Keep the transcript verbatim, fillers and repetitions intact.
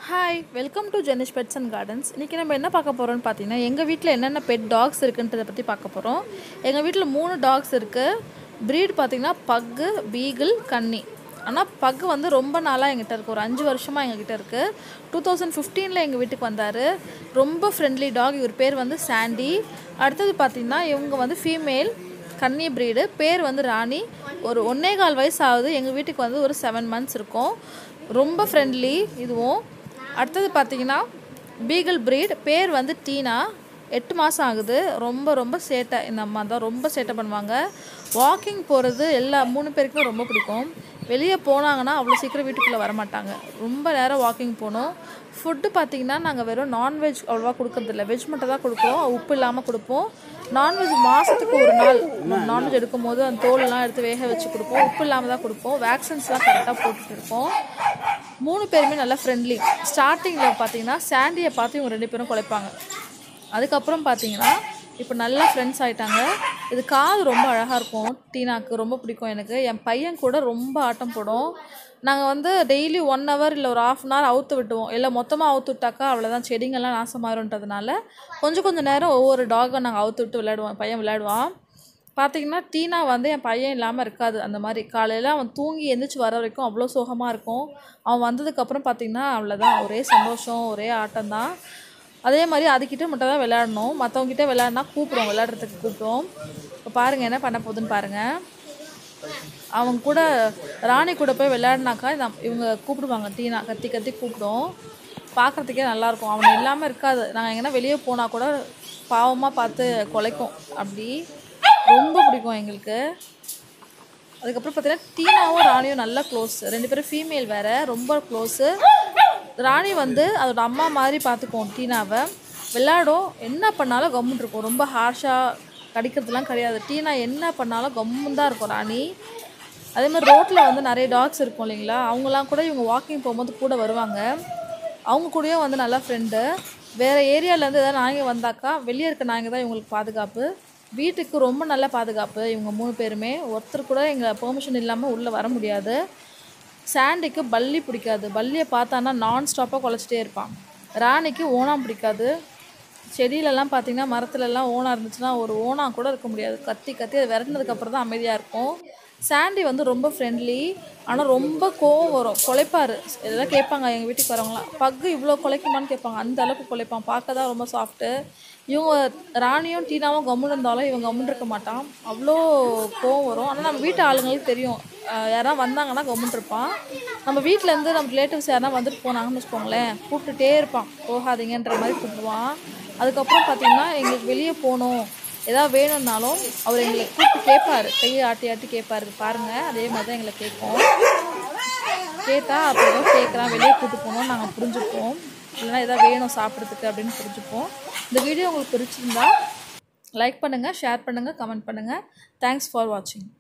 Hi welcome to Jenish pets and gardens. இன்றைக்கி நம்ம என்ன பார்க்க போகிறோம்னு பார்த்தீங்கன்னா, எங்கள் வீட்டில் என்னென்ன பெட் டாக்ஸ் இருக்குன்றதை பற்றி பார்க்க போகிறோம். எங்கள் வீட்டில் மூணு டாக்ஸ் இருக்குது. ப்ரீட் பார்த்திங்கன்னா பக்கு, பீகிள், கன்னி. ஆனால் பக்கு வந்து ரொம்ப நாளாக எங்கிட்ட இருக்குது, ஒரு அஞ்சு வருஷமாக எங்ககிட்ட இருக்குது. டூ தௌசண்ட் ஃபிஃப்டீனில் எங்கள் வீட்டுக்கு வந்தார். ரொம்ப ஃப்ரெண்ட்லி டாக். இவர் பேர் வந்து சாண்டி. அடுத்தது பார்த்திங்கன்னா இவங்க வந்து ஃபீமேல் கன்னி ப்ரீடு. பேர் வந்து ராணி. ஒரு ஒன்றே கால் வயசு ஆகுது. எங்கள் வீட்டுக்கு வந்து ஒரு செவன் மந்த்ஸ் இருக்கும். ரொம்ப ஃப்ரெண்ட்லி இதுவும். அடுத்தது பார்த்திங்கன்னா பீகிள் ப்ரீட். பேர் வந்து டீனா. எட்டு மாதம் ஆகுது. ரொம்ப ரொம்ப சேட்டை. இந்த அம்மா தான் ரொம்ப சேட்டை பண்ணுவாங்க. வாக்கிங் போகிறது எல்லா மூணு பேருக்குமே ரொம்ப பிடிக்கும். வெளியே போனாங்கன்னா அவ்வளோ சீக்கிரம் வீட்டுக்குள்ளே வரமாட்டாங்க. ரொம்ப நேரம் வாக்கிங் போகணும். ஃபுட்டு பார்த்திங்கன்னா நாங்கள் வெறும் நான்வெஜ் அவ்வளோவா கொடுக்குறதில்ல. வெஜ் மட்டும் தான் கொடுப்போம். உப்பு இல்லாமல் கொடுப்போம். நான்வெஜ் மாதத்துக்கு ஒரு நாள் நான்வெஜ் எடுக்கும் போது அந்த தோலெல்லாம் எடுத்து வேக வச்சு கொடுப்போம். உப்பு இல்லாமல் தான் கொடுப்போம். வேக்சின்ஸ்லாம் கரெக்டாக போட்டுட்டு இருக்கோம். மூணு பேருமே நல்லா ஃப்ரெண்ட்லி. ஸ்டார்டிங்கில் பார்த்தீங்கன்னா சாண்டியை பார்த்து இவங்க ரெண்டு பேரும் குலைப்பாங்க. அதுக்கப்புறம் பார்த்தீங்கன்னா இப்போ நல்லா ஃப்ரெண்ட்ஸ் ஆகிட்டாங்க. இது காது ரொம்ப அழகாக இருக்கும். டீனாக்கு ரொம்ப பிடிக்கும். எனக்கு என் பையன் கூட ரொம்ப ஆட்டம் போடும். நாங்கள் வந்து டெய்லி ஒன் ஹவர் இல்லை ஒரு ஆஃப் அன் ஹவர் அவுத்து விட்டுவோம். இல்லை மொத்தமாக அவுத்து விட்டாக்கா அவ்வளோதான், செடிங்கெல்லாம் நாசமாயிருன்றதுனால கொஞ்சம் கொஞ்சம் நேரம் ஒவ்வொரு டாகை நாங்கள் அவுத்து விட்டு விளையாடுவோம். பையன் விளையாடுவான். பார்த்திங்கன்னா டீனா வந்து என் பையன் இல்லாமல் இருக்காது. அந்த மாதிரி காலையில் அவன் தூங்கி எந்திரிச்சு வர வரைக்கும் அவ்வளோ சோகமாக இருக்கும். அவன் வந்ததுக்கப்புறம் பார்த்திங்கன்னா அவ்வளோதான், ஒரே சந்தோஷம், ஒரே ஆட்டம் தான். அதே மாதிரி அதுக்கிட்ட மட்டும் தான் விளையாடணும். மற்றவங்ககிட்ட விளையாடினா கூப்பிடுவோம், விளையாடுறதுக்கு கூப்பிடுவோம். இப்போ பாருங்கள் என்ன பண்ண போகுதுன்னு பாருங்கள். அவங்க கூட ராணி கூட போய் விளையாடினாக்கா இவங்க கூப்பிடுவாங்க. டீனா கத்தி கத்தி கூப்பிடும். பார்க்குறதுக்கே நல்லாயிருக்கும். அவன் இல்லாமல் இருக்காது. நாங்கள் எங்கன்னா வெளியே போனால் கூட பாவமாக பார்த்து குலைக்கும். அப்படி ரொம்ப பிடிக்கும் எங்களுக்கு. அதுக்கப்புறம் பார்த்தீங்கன்னா டீனாவும் ராணியும் நல்லா க்ளோஸ். ரெண்டு பேரும் ஃபீமேல் வேறு, ரொம்ப க்ளோஸு. ராணி வந்து அதோட அம்மா மாதிரி பார்த்துக்குவோம் டீனாவை. விளையாடும். என்ன பண்ணாலும் கம்முன்னு இருக்கும். ரொம்ப ஹார்ஷாக கடிக்கிறதுலாம் கிடையாது. டீனா என்ன பண்ணாலும் கம்முன்னு தான் இருக்கும் ராணி. அதே மாதிரி ரோட்டில் வந்து நிறைய டாக்ஸ் இருக்கும் இல்லைங்களா, அவங்களாம் கூட இவங்க வாக்கிங் போகும்போது கூட வருவாங்க. அவங்க கூடயும் வந்து நல்லா ஃப்ரெண்டு. வேறு ஏரியாவிலேருந்து எதாவது நாய்ங்க வந்தாக்கா வெளியே இருக்க நாய்ங்க தான் இவங்களுக்கு பாதுகாப்பு. வீட்டுக்கு ரொம்ப நல்ல பாதுகாப்பு. இவங்க மூணு பேருமே ஒருத்தர் கூட எங்கள் பெர்மிஷன் இல்லாமல் உள்ளே வர முடியாது. சாண்டிக்கு பல்லி பிடிக்காது. பல்லியை பார்த்தானா நான் ஸ்டாப்பாக குலைச்சிட்டே இருப்பான். ராணிக்கு ஓணாம் பிடிக்காது. செடியிலலாம் பார்த்திங்கன்னா மரத்துலலாம் ஓணம் இருந்துச்சுன்னா ஒரு ஓணாம் கூட இருக்க முடியாது. கத்தி கத்தி அதை விரட்டினதுக்கப்புறம் தான் அமைதியாக இருக்கும். சாண்டி வந்து ரொம்ப ஃப்ரெண்ட்லி. ஆனால் ரொம்ப கோவம் வரும். குலைப்பார். இதெல்லாம் கேட்பாங்க எங்கள் வீட்டுக்கு வரவங்களாம், பக்கு இவ்வளோ குலைக்குமான்னு கேட்பாங்க. அந்த அளவுக்கு குலைப்பான். பார்க்க தான் ரொம்ப சாஃப்ட்டு. இவங்க ராணியும் டீனாவும் கம்முன்னு இருந்தாலும் இவங்க கம்முன்னு இருக்க மாட்டான். அவ்வளோ கோவம் வரும். ஆனால் நம்ம வீட்டு ஆளுங்களுக்கு தெரியும், யாராவது வந்தாங்கன்னா கம்முன்னு இருப்பான். நம்ம வீட்டிலேருந்து நம்ம ரிலேட்டிவ்ஸ் யாரா வந்துட்டு போனாங்கன்னு வச்சுக்கோங்களேன், கூப்பிட்டுட்டே இருப்பான். போகாதீங்கன்ற மாதிரி கூப்பிடுவான். அதுக்கப்புறம் பார்த்திங்கன்னா எங்களுக்கு வெளியே போகணும் ஏதாவது வேணும்னாலும் அவர் எங்களை கூப்பிட்டு கேட்பார். கையை ஆட்டி ஆட்டி கேட்பார். பாருங்கள் அதே மாதிரி தான் எங்களை கேட்போம். கேட்டால் அப்போ ஏதோ கேட்குறான், வெளியே கூப்பிட்டு போகணும் நாங்கள் புரிஞ்சுப்போம். இல்லைனா எதாவது வேணும் சாப்பிட்றதுக்கு அப்படின்னு புரிஞ்சுப்போம். இந்த வீடியோ உங்களுக்கு பிடிச்சிருந்தா லைக் பண்ணுங்கள், ஷேர் பண்ணுங்கள், கமெண்ட் பண்ணுங்கள். தேங்க்ஸ் ஃபார் வாட்சிங்.